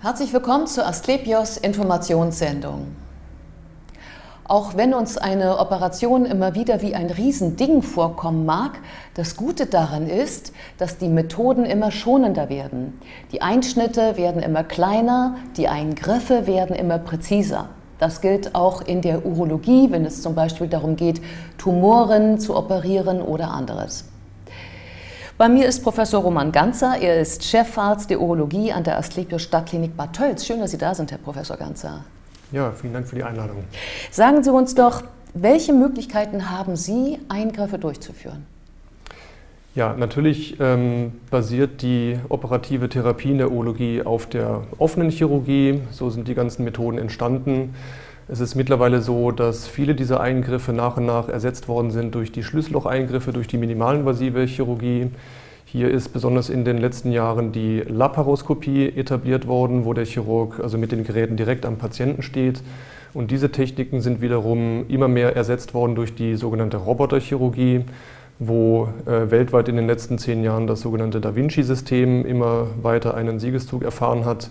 Herzlich willkommen zur Asklepios Informationssendung. Auch wenn uns eine Operation immer wieder wie ein Riesending vorkommen mag, das Gute daran ist, dass die Methoden immer schonender werden. Die Einschnitte werden immer kleiner, die Eingriffe werden immer präziser. Das gilt auch in der Urologie, wenn es zum Beispiel darum geht, Tumoren zu operieren oder anderes. Bei mir ist Professor Roman Ganzer. Er ist Chefarzt der Urologie an der Asklepios Stadtklinik Bad Tölz. Schön, dass Sie da sind, Herr Professor Ganzer. Ja, vielen Dank für die Einladung. Sagen Sie uns doch, welche Möglichkeiten haben Sie, Eingriffe durchzuführen? Ja, natürlich basiert die operative Therapie in der Urologie auf der offenen Chirurgie. So sind die ganzen Methoden entstanden. Es ist mittlerweile so, dass viele dieser Eingriffe nach und nach ersetzt worden sind durch die Schlüssellocheingriffe, durch die minimalinvasive Chirurgie. Hier ist besonders in den letzten Jahren die Laparoskopie etabliert worden, wo der Chirurg also mit den Geräten direkt am Patienten steht. Und diese Techniken sind wiederum immer mehr ersetzt worden durch die sogenannte Roboterchirurgie, wo weltweit in den letzten 10 Jahren das sogenannte Da Vinci-System immer weiter einen Siegeszug erfahren hat.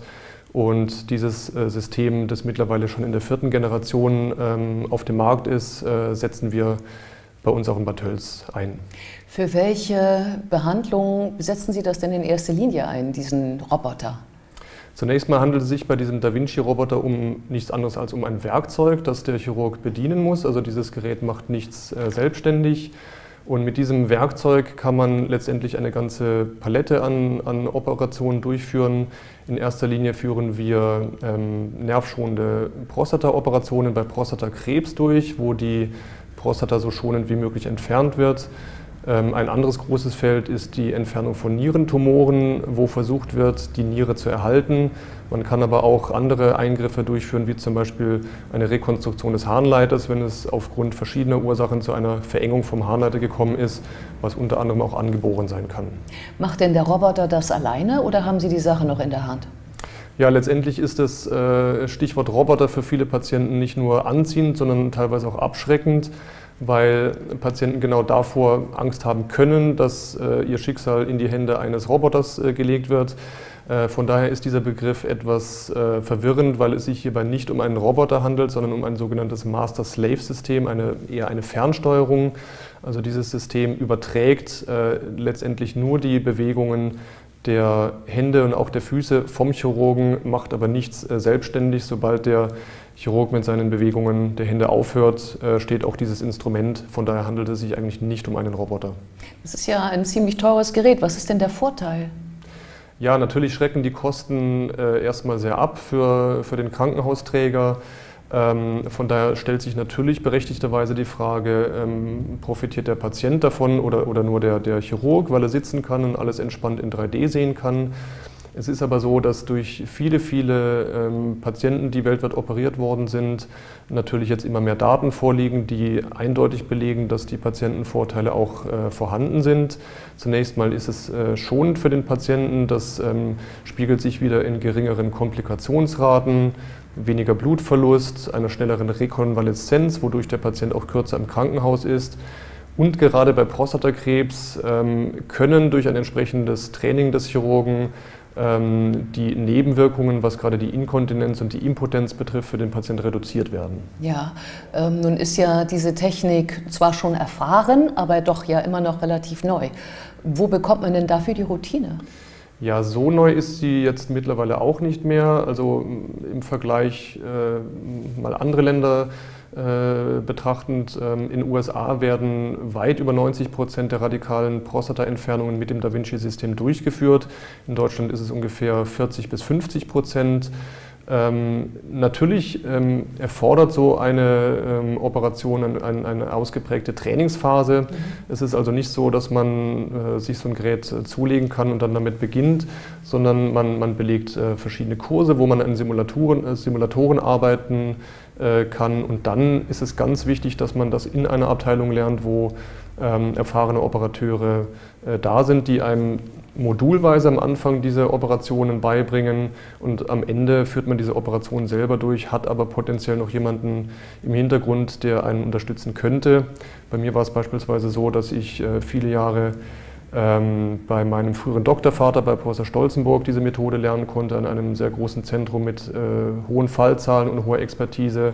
Und dieses System, das mittlerweile schon in der 4. Generation auf dem Markt ist, setzen wir bei uns auch in Bad Tölz ein. Für welche Behandlung setzen Sie das denn in erster Linie ein, diesen Roboter? Zunächst mal handelt es sich bei diesem Da Vinci-Roboter um nichts anderes als um ein Werkzeug, das der Chirurg bedienen muss. Also dieses Gerät macht nichts selbstständig. Und mit diesem Werkzeug kann man letztendlich eine ganze Palette an Operationen durchführen. In erster Linie führen wir nervschonende Prostata-Operationen bei Prostatakrebs durch, wo die Prostata so schonend wie möglich entfernt wird. Ein anderes großes Feld ist die Entfernung von Nierentumoren, wo versucht wird, die Niere zu erhalten. Man kann aber auch andere Eingriffe durchführen, wie zum Beispiel eine Rekonstruktion des Harnleiters, wenn es aufgrund verschiedener Ursachen zu einer Verengung vom Harnleiter gekommen ist, was unter anderem auch angeboren sein kann. Macht denn der Roboter das alleine oder haben Sie die Sache noch in der Hand? Ja, letztendlich ist das Stichwort Roboter für viele Patienten nicht nur anziehend, sondern teilweise auch abschreckend, weil Patienten genau davor Angst haben können, dass ihr Schicksal in die Hände eines Roboters gelegt wird. Von daher ist dieser Begriff etwas verwirrend, weil es sich hierbei nicht um einen Roboter handelt, sondern um ein sogenanntes Master-Slave-System, eher eine Fernsteuerung. Also dieses System überträgt letztendlich nur die Bewegungen der Hände und auch der Füße vom Chirurgen, macht aber nichts selbstständig. Sobald der Chirurg mit seinen Bewegungen der Hände aufhört, steht auch dieses Instrument. Von daher handelt es sich eigentlich nicht um einen Roboter. Das ist ja ein ziemlich teures Gerät. Was ist denn der Vorteil? Ja, natürlich schrecken die Kosten erstmal sehr ab für den Krankenhausträger. Von daher stellt sich natürlich berechtigterweise die Frage, profitiert der Patient davon oder nur der Chirurg, weil er sitzen kann und alles entspannt in 3D sehen kann. Es ist aber so, dass durch viele Patienten, die weltweit operiert worden sind, natürlich jetzt immer mehr Daten vorliegen, die eindeutig belegen, dass die Patientenvorteile auch vorhanden sind. Zunächst mal ist es schonend für den Patienten, das spiegelt sich wieder in geringeren Komplikationsraten, weniger Blutverlust, einer schnelleren Rekonvaleszenz, wodurch der Patient auch kürzer im Krankenhaus ist. Und gerade bei Prostatakrebs können durch ein entsprechendes Training des Chirurgen die Nebenwirkungen, was gerade die Inkontinenz und die Impotenz betrifft, für den Patienten reduziert werden. Ja, nun ist ja diese Technik zwar schon erfahren, aber doch ja immer noch relativ neu. Wo bekommt man denn dafür die Routine? Ja, so neu ist sie jetzt mittlerweile auch nicht mehr. Also im Vergleich mal andere Länder betrachtend, in den USA werden weit über 90% der radikalen Prostataentfernungen mit dem Da Vinci-System durchgeführt. In Deutschland ist es ungefähr 40–50%. Natürlich erfordert so eine Operation eine ausgeprägte Trainingsphase. Es ist also nicht so, dass man sich so ein Gerät zulegen kann und dann damit beginnt, sondern man belegt verschiedene Kurse, wo man an Simulatoren arbeiten kann. Und dann ist es ganz wichtig, dass man das in einer Abteilung lernt, wo erfahrene Operateure da sind, die einem modulweise am Anfang diese Operationen beibringen und am Ende führt man diese Operation selber durch, hat aber potenziell noch jemanden im Hintergrund, der einen unterstützen könnte. Bei mir war es beispielsweise so, dass ich viele Jahre bei meinem früheren Doktorvater, bei Professor Stolzenburg, diese Methode lernen konnte, an einem sehr großen Zentrum mit hohen Fallzahlen und hoher Expertise.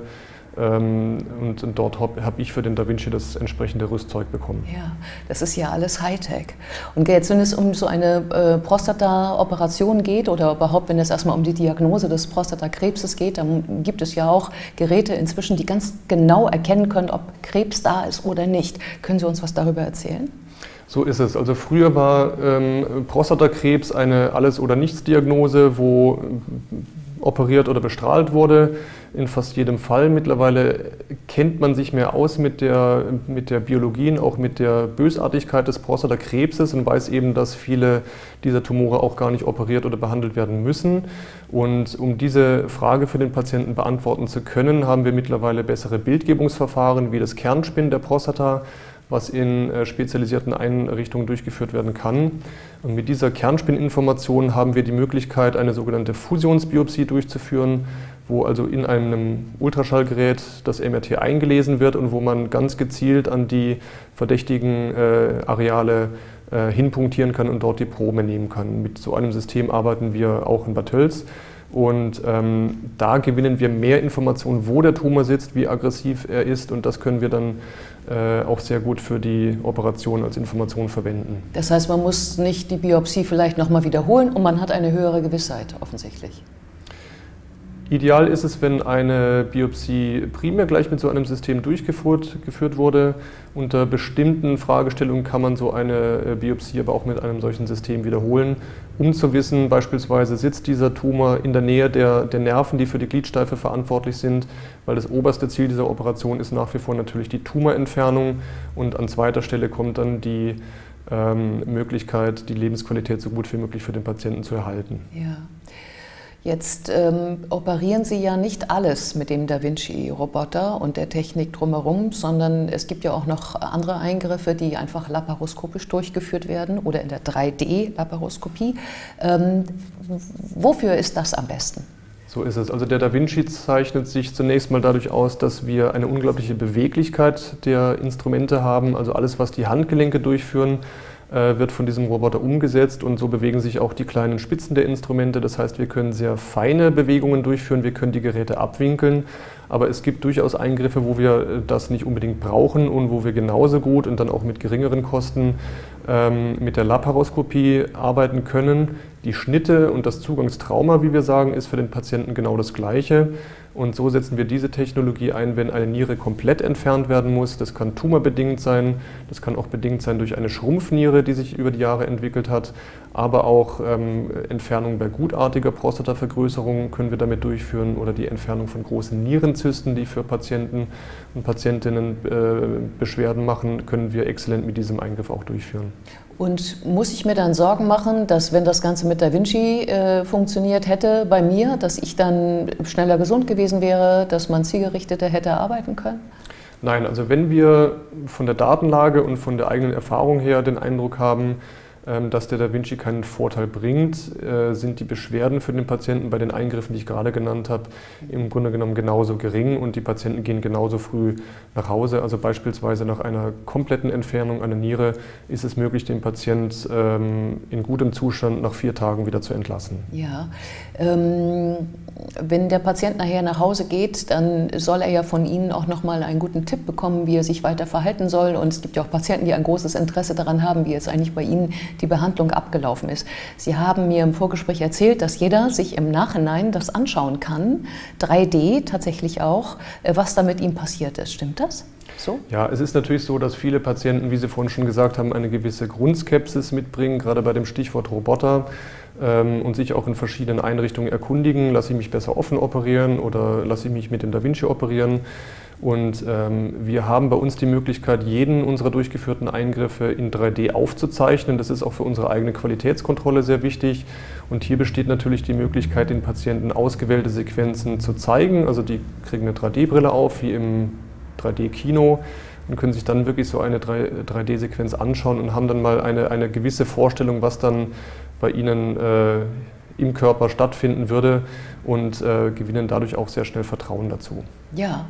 Und dort habe ich für den Da Vinci das entsprechende Rüstzeug bekommen. Ja, das ist ja alles Hightech. Und jetzt, wenn es um so eine Prostata-Operation geht oder überhaupt, wenn es erstmal um die Diagnose des Prostatakrebses geht, dann gibt es ja auch Geräte inzwischen, die ganz genau erkennen können, ob Krebs da ist oder nicht. Können Sie uns was darüber erzählen? So ist es. Also früher war Prostatakrebs eine Alles-oder-Nichts-Diagnose, wo operiert oder bestrahlt wurde, in fast jedem Fall. Mittlerweile kennt man sich mehr aus mit der Biologie und auch mit der Bösartigkeit des Prostatakrebses und weiß eben, dass viele dieser Tumore auch gar nicht operiert oder behandelt werden müssen. Und um diese Frage für den Patienten beantworten zu können, haben wir mittlerweile bessere Bildgebungsverfahren wie das Kernspinnen der Prostata, was in spezialisierten Einrichtungen durchgeführt werden kann. Und mit dieser Kernspinninformation haben wir die Möglichkeit, eine sogenannte Fusionsbiopsie durchzuführen, wo also in einem Ultraschallgerät das MRT eingelesen wird und wo man ganz gezielt an die verdächtigen Areale hinpunktieren kann und dort die Probe nehmen kann. Mit so einem System arbeiten wir auch in Bad Tölz. Und da gewinnen wir mehr Informationen, wo der Tumor sitzt, wie aggressiv er ist, und das können wir dann auch sehr gut für die Operation als Information verwenden. Das heißt, man muss nicht die Biopsie vielleicht nochmal wiederholen und man hat eine höhere Gewissheit offensichtlich. Ideal ist es, wenn eine Biopsie primär gleich mit so einem System durchgeführt wurde. Unter bestimmten Fragestellungen kann man so eine Biopsie aber auch mit einem solchen System wiederholen, um zu wissen, beispielsweise sitzt dieser Tumor in der Nähe der Nerven, die für die Gliedsteife verantwortlich sind, weil das oberste Ziel dieser Operation ist nach wie vor natürlich die Tumorentfernung, und an zweiter Stelle kommt dann die Möglichkeit, die Lebensqualität so gut wie möglich für den Patienten zu erhalten. Ja. Jetzt operieren Sie ja nicht alles mit dem Da Vinci-Roboter und der Technik drumherum, sondern es gibt ja auch noch andere Eingriffe, die einfach laparoskopisch durchgeführt werden oder in der 3D-Laparoskopie. Wofür ist das am besten? So ist es. Also der Da Vinci zeichnet sich zunächst mal dadurch aus, dass wir eine unglaubliche Beweglichkeit der Instrumente haben. Also alles, was die Handgelenke durchführen, wird von diesem Roboter umgesetzt, und so bewegen sich auch die kleinen Spitzen der Instrumente. Das heißt, wir können sehr feine Bewegungen durchführen, wir können die Geräte abwinkeln, aber es gibt durchaus Eingriffe, wo wir das nicht unbedingt brauchen und wo wir genauso gut und dann auch mit geringeren Kosten mit der Laparoskopie arbeiten können. Die Schnitte und das Zugangstrauma, wie wir sagen, ist für den Patienten genau das Gleiche. Und so setzen wir diese Technologie ein, wenn eine Niere komplett entfernt werden muss. Das kann tumorbedingt sein, das kann auch bedingt sein durch eine Schrumpfniere, die sich über die Jahre entwickelt hat, aber auch Entfernung bei gutartiger Prostatavergrößerung können wir damit durchführen, oder die Entfernung von großen Nierenzysten, die für Patienten und Patientinnen Beschwerden machen, können wir exzellent mit diesem Eingriff auch durchführen. Und muss ich mir dann Sorgen machen, dass, wenn das Ganze mit Da Vinci funktioniert hätte bei mir, dass ich dann schneller gesund gewesen wäre, dass man zielgerichteter hätte arbeiten können? Nein, also wenn wir von der Datenlage und von der eigenen Erfahrung her den Eindruck haben, dass der Da Vinci keinen Vorteil bringt, sind die Beschwerden für den Patienten bei den Eingriffen, die ich gerade genannt habe, im Grunde genommen genauso gering, und die Patienten gehen genauso früh nach Hause. Also beispielsweise nach einer kompletten Entfernung einer Niere ist es möglich, den Patient in gutem Zustand nach 4 Tagen wieder zu entlassen. Ja, wenn der Patient nachher nach Hause geht, dann soll er ja von Ihnen auch nochmal einen guten Tipp bekommen, wie er sich weiter verhalten soll. Und es gibt ja auch Patienten, die ein großes Interesse daran haben, wie jetzt eigentlich bei Ihnen die Behandlung abgelaufen ist. Sie haben mir im Vorgespräch erzählt, dass jeder sich im Nachhinein das anschauen kann, 3D tatsächlich auch, was da mit ihm passiert ist. Stimmt das? So? Ja, es ist natürlich so, dass viele Patienten, wie Sie vorhin schon gesagt haben, eine gewisse Grundskepsis mitbringen, gerade bei dem Stichwort Roboter, und sich auch in verschiedenen Einrichtungen erkundigen, lasse ich mich besser offen operieren oder lasse ich mich mit dem Da Vinci operieren. Und wir haben bei uns die Möglichkeit, jeden unserer durchgeführten Eingriffe in 3D aufzuzeichnen. Das ist auch für unsere eigene Qualitätskontrolle sehr wichtig. Und hier besteht natürlich die Möglichkeit, den Patienten ausgewählte Sequenzen zu zeigen. Also die kriegen eine 3D-Brille auf, wie im 3D-Kino, und können sich dann wirklich so eine 3D-Sequenz anschauen und haben dann mal eine gewisse Vorstellung, was dann bei Ihnen im Körper stattfinden würde und gewinnen dadurch auch sehr schnell Vertrauen dazu. Ja,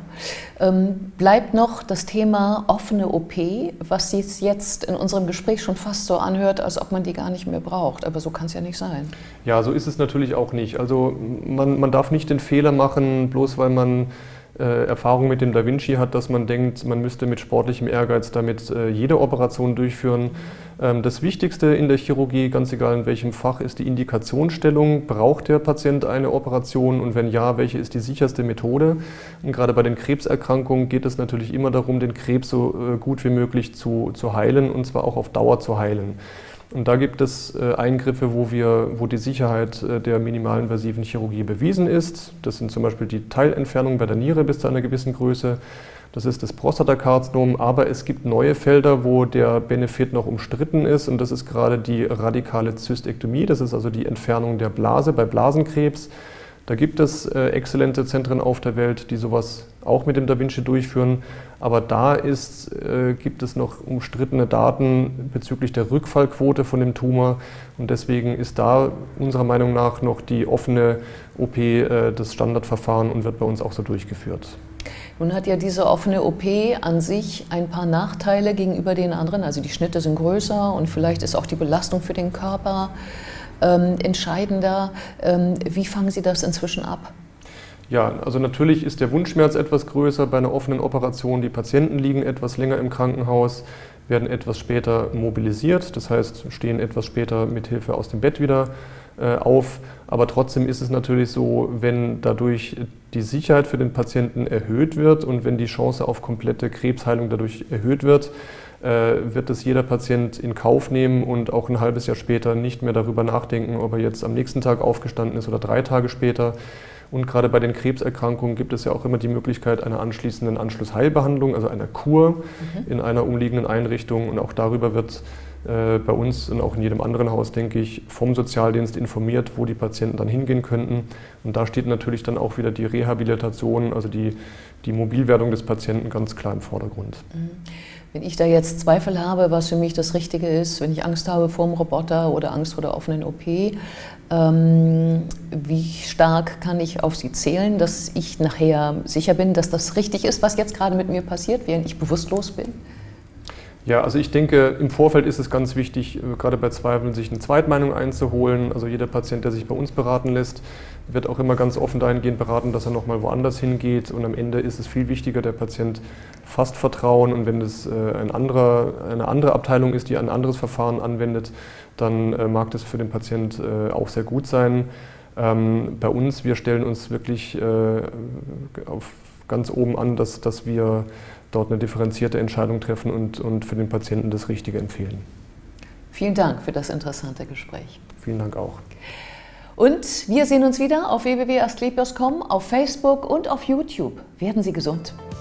bleibt noch das Thema offene OP, was sich jetzt in unserem Gespräch schon fast so anhört, als ob man die gar nicht mehr braucht. Aber so kann es ja nicht sein. Ja, so ist es natürlich auch nicht. Also man darf nicht den Fehler machen, bloß weil man Erfahrung mit dem Da Vinci hat, dass man denkt, man müsste mit sportlichem Ehrgeiz damit jede Operation durchführen. Das Wichtigste in der Chirurgie, ganz egal in welchem Fach, ist die Indikationsstellung. Braucht der Patient eine Operation und wenn ja, welche ist die sicherste Methode? Und gerade bei den Krebserkrankungen geht es natürlich immer darum, den Krebs so gut wie möglich zu heilen und zwar auch auf Dauer zu heilen. Und da gibt es Eingriffe, wo die Sicherheit der minimalinvasiven Chirurgie bewiesen ist. Das sind zum Beispiel die Teilentfernung bei der Niere bis zu einer gewissen Größe. Das ist das Prostatakarzinom, aber es gibt neue Felder, wo der Benefit noch umstritten ist und das ist gerade die radikale Zystektomie. Das ist also die Entfernung der Blase bei Blasenkrebs. Da gibt es exzellente Zentren auf der Welt, die sowas auch mit dem Da Vinci durchführen. Aber da gibt es noch umstrittene Daten bezüglich der Rückfallquote von dem Tumor. Und deswegen ist da unserer Meinung nach noch die offene OP das Standardverfahren und wird bei uns auch so durchgeführt. Nun hat ja diese offene OP an sich ein paar Nachteile gegenüber den anderen. Also die Schnitte sind größer und vielleicht ist auch die Belastung für den Körper entscheidender. Wie fangen Sie das inzwischen ab? Ja, also natürlich ist der Wundschmerz etwas größer bei einer offenen Operation. Die Patienten liegen etwas länger im Krankenhaus, werden etwas später mobilisiert, das heißt, stehen etwas später mit Hilfe aus dem Bett wieder auf. Aber trotzdem ist es natürlich so, wenn dadurch die Sicherheit für den Patienten erhöht wird und wenn die Chance auf komplette Krebsheilung dadurch erhöht wird, wird es jeder Patient in Kauf nehmen und auch ein halbes Jahr später nicht mehr darüber nachdenken, ob er jetzt am nächsten Tag aufgestanden ist oder 3 Tage später. Und gerade bei den Krebserkrankungen gibt es ja auch immer die Möglichkeit einer anschließenden Anschlussheilbehandlung, also einer Kur in einer umliegenden Einrichtung. Und auch darüber wird bei uns und auch in jedem anderen Haus, denke ich, vom Sozialdienst informiert, wo die Patienten dann hingehen könnten. Und da steht natürlich dann auch wieder die Rehabilitation, also die Mobilwerdung des Patienten ganz klar im Vordergrund. Wenn ich da jetzt Zweifel habe, was für mich das Richtige ist, wenn ich Angst habe vor dem Roboter oder Angst vor der offenen OP, wie stark kann ich auf Sie zählen, dass ich nachher sicher bin, dass das richtig ist, was jetzt gerade mit mir passiert, während ich bewusstlos bin? Ja, also ich denke, im Vorfeld ist es ganz wichtig, gerade bei Zweifeln, sich eine Zweitmeinung einzuholen. Also jeder Patient, der sich bei uns beraten lässt, wird auch immer ganz offen dahingehend beraten, dass er nochmal woanders hingeht. Und am Ende ist es viel wichtiger, der Patient fasst Vertrauen. Und wenn es eine andere Abteilung ist, die ein anderes Verfahren anwendet, dann mag das für den Patient auch sehr gut sein. Bei uns, wir stellen uns wirklich auf ganz oben an, dass wir dort eine differenzierte Entscheidung treffen und für den Patienten das Richtige empfehlen. Vielen Dank für das interessante Gespräch. Vielen Dank auch. Und wir sehen uns wieder auf www.asklepios.com, auf Facebook und auf YouTube. Werden Sie gesund!